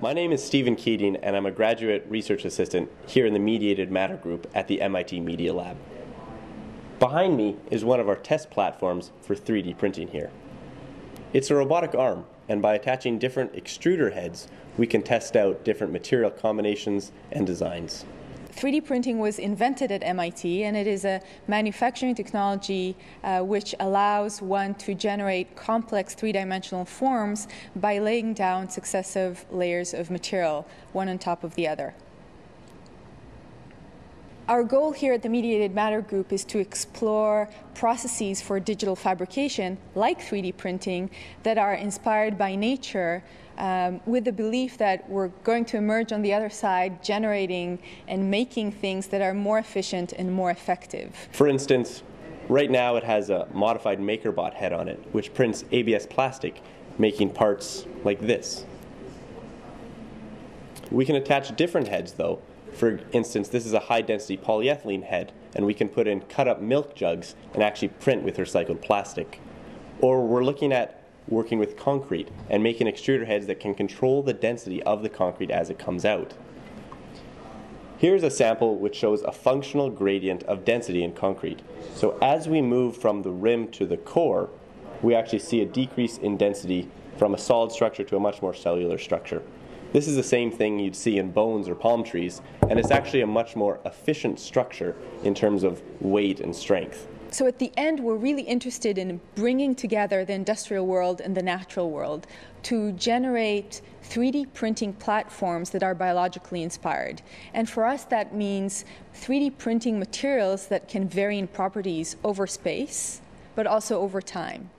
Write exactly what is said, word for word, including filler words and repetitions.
My name is Stephen Keating, and I'm a graduate research assistant here in the Mediated Matter group at the M I T Media Lab. Behind me is one of our test platforms for three D printing here. It's a robotic arm, and by attaching different extruder heads, we can test out different material combinations and designs. three D printing was invented at M I T, and it is a manufacturing technology uh, which allows one to generate complex three-dimensional forms by laying down successive layers of material, one on top of the other. Our goal here at the Mediated Matter Group is to explore processes for digital fabrication, like three D printing, that are inspired by nature, um, with the belief that we're going to emerge on the other side generating and making things that are more efficient and more effective. For instance, right now it has a modified MakerBot head on it, which prints A B S plastic, making parts like this. We can attach different heads, though. For instance, this is a high-density polyethylene head, and we can put in cut-up milk jugs and actually print with recycled plastic. Or we're looking at working with concrete and making extruder heads that can control the density of the concrete as it comes out. Here's a sample which shows a functional gradient of density in concrete. So as we move from the rim to the core, we actually see a decrease in density from a solid structure to a much more cellular structure. This is the same thing you'd see in bones or palm trees, and it's actually a much more efficient structure in terms of weight and strength. So at the end, we're really interested in bringing together the industrial world and the natural world to generate three D printing platforms that are biologically inspired. And for us, that means three D printing materials that can vary in properties over space, but also over time.